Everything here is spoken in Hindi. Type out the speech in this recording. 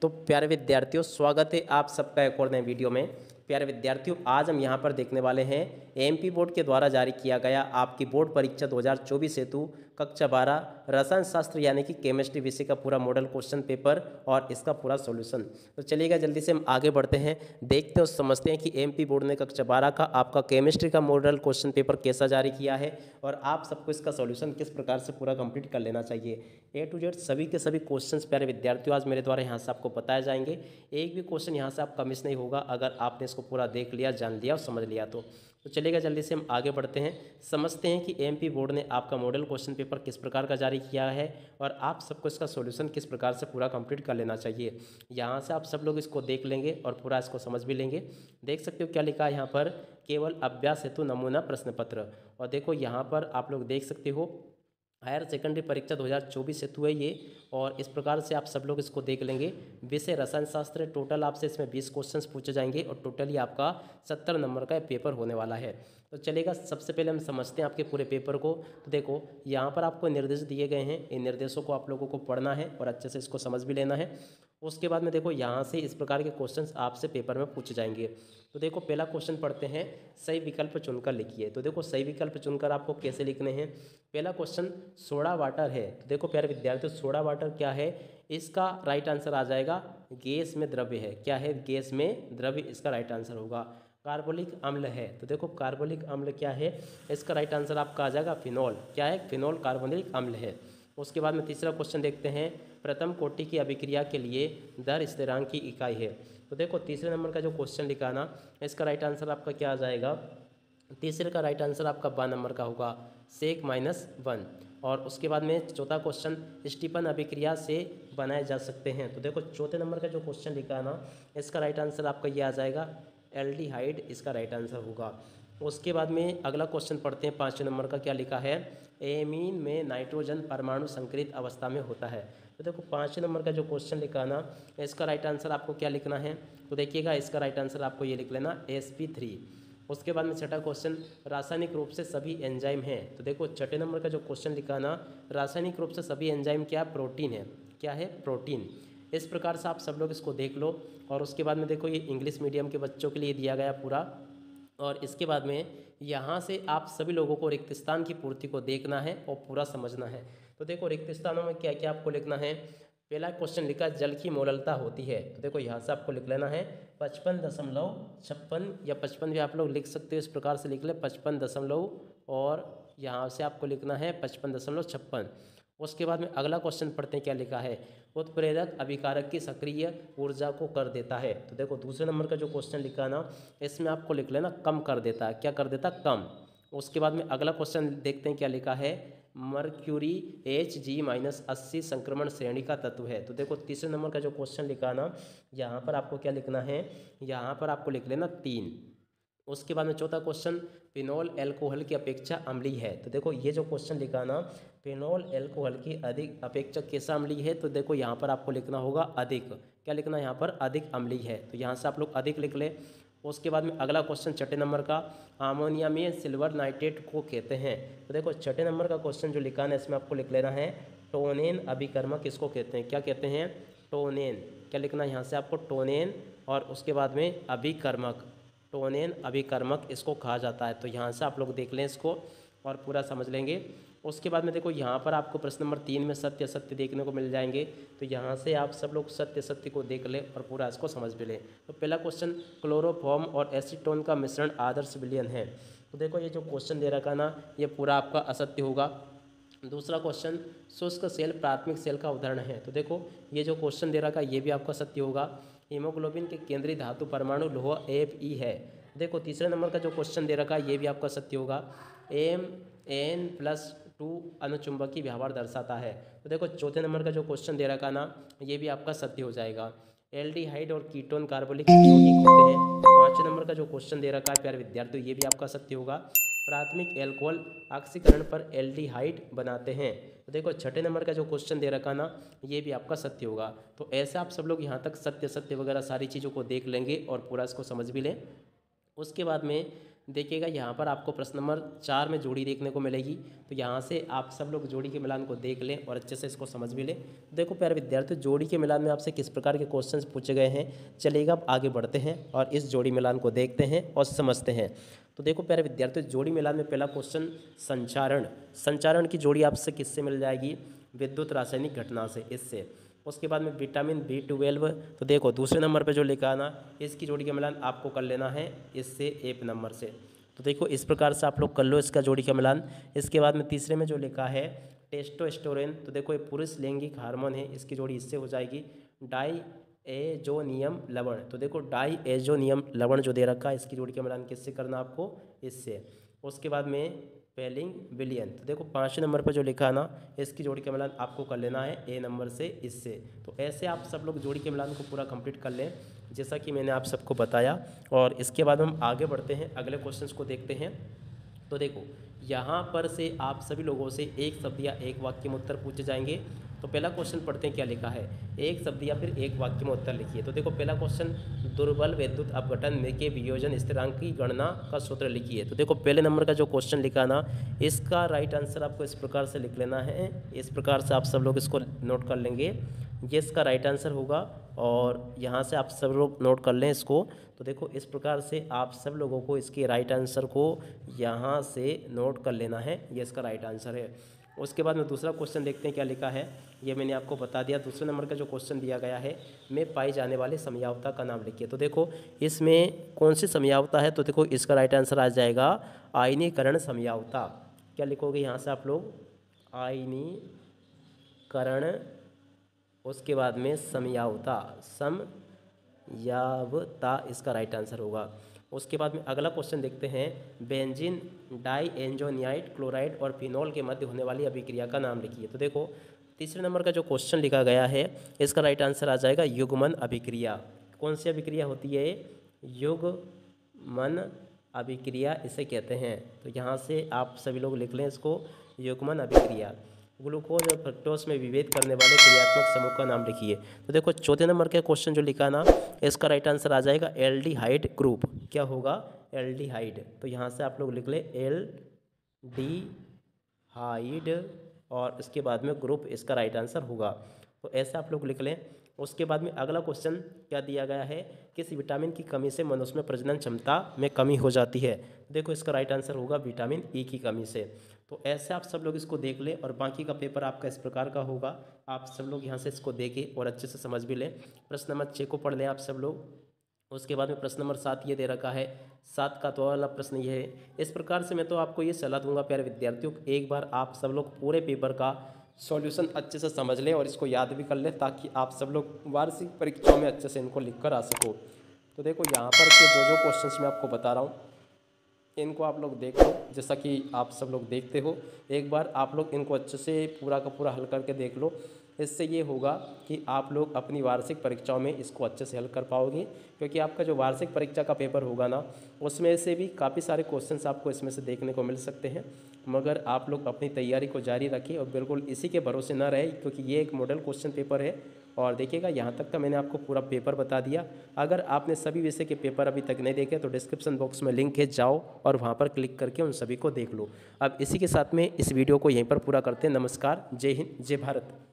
तो प्यारे विद्यार्थियों, स्वागत है आप सबका एक और नए वीडियो में। प्यारे विद्यार्थियों, आज हम यहाँ पर देखने वाले हैं एमपी बोर्ड के द्वारा जारी किया गया आपकी बोर्ड परीक्षा 2024 हेतु कक्षा 12 रसायन शास्त्र यानी कि केमिस्ट्री विषय का पूरा मॉडल क्वेश्चन पेपर और इसका पूरा सॉल्यूशन। तो चलिएगा जल्दी से हम आगे बढ़ते हैं, देखते हैं और समझते हैं कि एमपी बोर्ड ने कक्षा 12 का आपका केमिस्ट्री का मॉडल क्वेश्चन पेपर कैसा जारी किया है और आप सबको इसका सॉल्यूशन किस प्रकार से पूरा कंप्लीट कर लेना चाहिए। ए टू जेड सभी के सभी क्वेश्चंस प्यारे विद्यार्थियों आज मेरे द्वारा यहाँ से आपको बताए जाएंगे। एक भी क्वेश्चन यहाँ से आपका मिस नहीं होगा अगर आपने इसको पूरा देख लिया, जान लिया और समझ लिया तो चलेगा जल्दी से हम आगे बढ़ते हैं, समझते हैं कि एमपी बोर्ड ने आपका मॉडल क्वेश्चन पेपर किस प्रकार का जारी किया है और आप सबको इसका सॉल्यूशन किस प्रकार से पूरा कंप्लीट कर लेना चाहिए। यहाँ से आप सब लोग इसको देख लेंगे और पूरा इसको समझ भी लेंगे। देख सकते हो क्या लिखा है यहाँ पर, केवल अभ्यास हेतु नमूना प्रश्न पत्र। और देखो यहाँ पर आप लोग देख सकते हो हायर सेकेंडरी परीक्षा 2024 हेतु है ये, और इस प्रकार से आप सब लोग इसको देख लेंगे। विषय रसायन शास्त्र, टोटल आपसे इसमें 20 क्वेश्चंस पूछे जाएंगे और टोटली आपका 70 नंबर का पेपर होने वाला है। तो चलेगा सबसे पहले हम समझते हैं आपके पूरे पेपर को। तो देखो यहाँ पर आपको निर्देश दिए गए हैं, इन निर्देशों को आप लोगों को पढ़ना है और अच्छे से इसको समझ भी लेना है। उसके बाद में देखो यहाँ से इस प्रकार के क्वेश्चंस आपसे पेपर में पूछे जाएंगे। तो देखो पहला क्वेश्चन पढ़ते हैं, सही विकल्प चुनकर लिखिए। तो देखो सही विकल्प चुनकर आपको कैसे लिखने हैं। पहला क्वेश्चन सोडा वाटर है। तो देखो प्यारे विद्यार्थियों, सोडा वाटर क्या है, इसका राइट आंसर आ जाएगा गैस में द्रव्य है। क्या है, गैस में द्रव्य इसका राइट आंसर होगा। कार्बोलिक अम्ल है। तो देखो कार्बोलिक अम्ल क्या है, इसका राइट आंसर आपका आ जाएगा फिनॉल। क्या है, फिनॉल कार्बोनिक अम्ल है। उसके बाद में तीसरा क्वेश्चन देखते हैं, प्रथम कोटि की अभिक्रिया के लिए दर स्थिरांक की इकाई है। तो देखो तीसरे नंबर का जो क्वेश्चन लिखा ना, इसका राइट आंसर आपका क्या आ जाएगा, तीसरे का राइट आंसर आपका 12 नंबर का होगा, सेक -1। और उसके बाद में चौथा क्वेश्चन, स्टीफन अभिक्रिया से बनाए जा सकते हैं। तो देखो चौथे नंबर का जो क्वेश्चन लिखा है ना, इसका राइट आंसर आपका ये आ जाएगा एल्डिहाइड, इसका राइट आंसर होगा। उसके बाद में अगला क्वेश्चन पढ़ते हैं, 5 नंबर का क्या लिखा है, एमीन में नाइट्रोजन परमाणु संकरित अवस्था में होता है। तो देखो 5 नंबर का जो क्वेश्चन लिखा ना, इसका राइट आंसर आपको क्या लिखना है, तो देखिएगा इसका राइट आंसर आपको ये लिख लेना sp3। उसके बाद में छठा क्वेश्चन, रासायनिक रूप से सभी एंजाइम हैं। तो देखो छठे नंबर का जो क्वेश्चन लिखा ना, रासायनिक रूप से सभी एंजाइम क्या, प्रोटीन है। क्या है, प्रोटीन। इस प्रकार से आप सब लोग इसको देख लो। और उसके बाद में देखो ये इंग्लिश मीडियम के बच्चों के लिए दिया गया पूरा। और इसके बाद में यहाँ से आप सभी लोगों को रिक्त स्थान की पूर्ति को देखना है और पूरा समझना है। तो देखो रिक्त स्थानों में क्या क्या आपको लिखना है। पहला क्वेश्चन लिखा, जल की मोललता होती है। तो देखो यहाँ से आपको लिख लेना है 55.56 या 55 भी आप लोग लिख सकते हो, इस प्रकार से लिख ले 55 और यहाँ से आपको लिखना है 55.56। उसके बाद में अगला क्वेश्चन पढ़ते हैं, क्या लिखा है, उत्प्रेरक अभिकारक की सक्रिय ऊर्जा को कर देता है। तो देखो दूसरे नंबर का जो क्वेश्चन लिखा ना, इसमें आपको लिख लेना कम कर देता है। क्या कर देता, कम। उसके बाद में अगला क्वेश्चन देखते हैं क्या लिखा है, मर्क्यूरी Hg-80 संक्रमण श्रेणी का तत्व है। तो देखो तीसरे नंबर का जो क्वेश्चन लिखा ना, यहाँ पर आपको क्या लिखना है, यहाँ पर आपको लिख लेना 3। उसके बाद में चौथा क्वेश्चन, फिनॉल एल्कोहल की अपेक्षा अम्लीय है। तो देखो ये जो क्वेश्चन लिखा ना, फिनॉल एल्कोहल की अधिक अपेक्षा कैसा अम्लीय है, तो देखो यहाँ पर आपको लिखना होगा अधिक। क्या लिखना है यहाँ पर, अधिक अम्लीय है। तो यहाँ से आप लोग अधिक लिख ले। उसके बाद में अगला क्वेश्चन छठे नंबर का, अमोनिया में सिल्वर नाइट्रेट को कहते हैं। तो देखो छठे नंबर का क्वेश्चन जो लिखा है इसमें आपको लिख लेना है टोनेन अभिकर्मक किसको कहते हैं। क्या कहते हैं, टोनेन। क्या लिखना है यहाँ से आपको, टोनेन। और उसके बाद में अभिकर्मक, टोनेन अभिकर्मक इसको कहा जाता है। तो यहाँ से आप लोग देख लें इसको और पूरा समझ लेंगे। उसके बाद में देखो यहाँ पर आपको प्रश्न नंबर 3 में सत्य असत्य देखने को मिल जाएंगे। तो यहाँ से आप सब लोग सत्य असत्य को देख लें और पूरा इसको समझ भी लें। तो पहला क्वेश्चन, क्लोरोफॉर्म और एसीटोन का मिश्रण आदर्श विलयन है। तो देखो ये जो क्वेश्चन दे रखा ना, ये पूरा आपका असत्य होगा। दूसरा क्वेश्चन, शुष्क सेल प्राथमिक सेल का उदाहरण है। तो देखो ये जो क्वेश्चन दे रखा ये भी आपका सत्य होगा। हीमोग्लोबिन के केंद्रीय धातु परमाणु लोहा Fe है। देखो तीसरे नंबर का जो क्वेश्चन दे रखा ये भी आपका सत्य होगा, Mn+2 अनुचुंबकीय व्यवहार दर्शाता है। तो देखो चौथे नंबर का जो क्वेश्चन दे रखा ना, ये भी आपका सत्य हो जाएगा। एल्डिहाइड और कीटोन कार्बोलिक यौगिक होते हैं। पाँचवें नंबर का जो क्वेश्चन दे रखा है प्यारे विद्यार्थियों, ये भी आपका सत्य होगा। प्राथमिक एल्कोहल ऑक्सीकरण पर एल्डिहाइड बनाते हैं। तो देखो छठे नंबर का जो क्वेश्चन दे रखा ना, ये भी आपका सत्य होगा। तो ऐसे आप सब लोग यहाँ तक सत्य सत्य वगैरह सारी चीज़ों को देख लेंगे और पूरा इसको समझ भी लें। उसके बाद में देखिएगा यहाँ पर आपको प्रश्न नंबर 4 में जोड़ी देखने को मिलेगी। तो यहाँ से आप सब लोग जोड़ी के मिलान को देख लें और अच्छे से इसको समझ भी लें। देखो प्यारे विद्यार्थियों, जोड़ी के मिलान में आपसे किस प्रकार के क्वेश्चंस पूछे गए हैं, चलिएगा अब आगे बढ़ते हैं और इस जोड़ी मिलान को देखते हैं और समझते हैं। तो देखो प्यारे विद्यार्थियों, जोड़ी मिलान में पहला क्वेश्चन संचारण की जोड़ी आपसे किससे मिल जाएगी, विद्युत रासायनिक घटना से, इससे। उसके बाद में विटामिन B12, तो देखो दूसरे नंबर पे जो लिखा है ना, इसकी जोड़ी का मिलान आपको कर लेना है इससे 1 नंबर से। तो देखो इस प्रकार से आप लोग कर लो इसका जोड़ी का मिलान। इसके बाद में तीसरे में जो लिखा है टेस्टोस्टेरोन, तो देखो ये पुरुष लैंगिक हार्मोन है, इसकी जोड़ी इससे हो जाएगी डाई एजोनियम लवण। तो देखो डाई एजोनियम लवण जो दे रखा है, इसकी जोड़ी का मिलान किससे करना आपको, इससे। उसके बाद में पेलिंग विलियन, तो देखो 5 नंबर पर जो लिखा है ना, इसकी जोड़ी का मिलान आपको कर लेना है A नंबर से, इससे। तो ऐसे आप सब लोग जोड़ी के मिलान को पूरा कंप्लीट कर लें जैसा कि मैंने आप सबको बताया। और इसके बाद हम आगे बढ़ते हैं, अगले क्वेश्चंस को देखते हैं। तो देखो यहाँ पर से आप सभी लोगों से एक शब्द या एक वाक्य में उत्तर पूछे जाएंगे। तो पहला क्वेश्चन पढ़ते हैं क्या लिखा है, एक शब्द या फिर एक वाक्य में उत्तर लिखिए। तो देखो पहला क्वेश्चन, दुर्बल विद्युत अपघटन में के वियोजन स्थिरांक की गणना का सूत्र लिखिए। तो देखो पहले नंबर का जो क्वेश्चन लिखा ना, इसका राइट आंसर आपको इस प्रकार से लिख लेना है। इस प्रकार से आप सब लोग इसको नोट कर लेंगे, ये इसका राइट आंसर होगा। और यहाँ से आप सब लोग नोट कर लें इसको। तो देखो इस प्रकार से आप सब लोगों को इसके राइट आंसर को यहाँ से नोट कर लेना है, ये इसका राइट आंसर है। उसके बाद में दूसरा क्वेश्चन देखते हैं क्या लिखा है, ये मैंने आपको बता दिया। दूसरे नंबर का जो क्वेश्चन दिया गया है, में पाई जाने वाले समयावता का नाम लिखिए। तो देखो इसमें कौन सी समयावता है, तो देखो इसका राइट आंसर आ जाएगा आयनीकरण समयावता। क्या लिखोगे यहाँ से आप लोग, आयनीकरण, उसके बाद में समयावता, समयावता इसका राइट आंसर होगा। उसके बाद में अगला क्वेश्चन देखते हैं, बेंजीन डाइएन्जोनियाइड क्लोराइड और फिनॉल के मध्य होने वाली अभिक्रिया का नाम लिखिए। तो देखो तीसरे नंबर का जो क्वेश्चन लिखा गया है, इसका राइट आंसर आ जाएगा युग्मन अभिक्रिया। कौन सी अभिक्रिया होती है, युग्मन अभिक्रिया इसे कहते हैं। तो यहाँ से आप सभी लोग लिख लें इसको, युग्मन अभिक्रिया। ग्लूकोज और फ्रक्टोज में विभेद करने वाले क्रियात्मक समूह का नाम लिखिए। तो देखो चौथे नंबर का क्वेश्चन जो लिखा ना, इसका राइट आंसर आ जाएगा एल्डिहाइड ग्रुप। क्या होगा, एल्डिहाइड। तो यहाँ से आप लोग लिख ले एल्डिहाइड और इसके बाद में ग्रुप इसका राइट आंसर होगा। तो ऐसे आप लोग लिख लें। उसके बाद में अगला क्वेश्चन क्या दिया गया है, किस विटामिन की कमी से मनुष्य में प्रजनन क्षमता में कमी हो जाती है। देखो इसका राइट आंसर होगा विटामिन E की कमी से। तो ऐसे आप सब लोग इसको देख लें और बाकी का पेपर आपका इस प्रकार का होगा। आप सब लोग यहाँ से इसको देखें और अच्छे से समझ भी लें। प्रश्न नंबर 6 को पढ़ लें आप सब लोग। उसके बाद में प्रश्न नंबर 7 ये दे रखा है, 7 का तो वाला प्रश्न ये है। इस प्रकार से मैं तो आपको ये सलाह दूंगा प्यारे विद्यार्थियों, एक बार आप सब लोग पूरे पेपर का सॉल्यूशन अच्छे से समझ लें और इसको याद भी कर लें, ताकि आप सब लोग वार्षिक परीक्षाओं में अच्छे से इनको लिख कर आ सको। तो देखो यहाँ पर के जो क्वेश्चंस मैं आपको बता रहा हूँ, इनको आप लोग देख लो जैसा कि आप सब लोग देखते हो। एक बार आप लोग इनको अच्छे से पूरा का पूरा हल करके देख लो। इससे ये होगा कि आप लोग अपनी वार्षिक परीक्षाओं में इसको अच्छे से हल कर पाओगे, क्योंकि आपका जो वार्षिक परीक्षा का पेपर होगा ना, उसमें से भी काफ़ी सारे क्वेश्चंस आपको इसमें से देखने को मिल सकते हैं। मगर आप लोग अपनी तैयारी को जारी रखें और बिल्कुल इसी के भरोसे ना रहे, क्योंकि ये एक मॉडल क्वेश्चन पेपर है। और देखिएगा यहाँ तक का मैंने आपको पूरा पेपर बता दिया। अगर आपने सभी विषय के पेपर अभी तक नहीं देखे तो डिस्क्रिप्शन बॉक्स में लिंक है, जाओ और वहाँ पर क्लिक करके उन सभी को देख लो। अब इसी के साथ में इस वीडियो को यहीं पर पूरा करते हैं। नमस्कार, जय हिंद, जय भारत।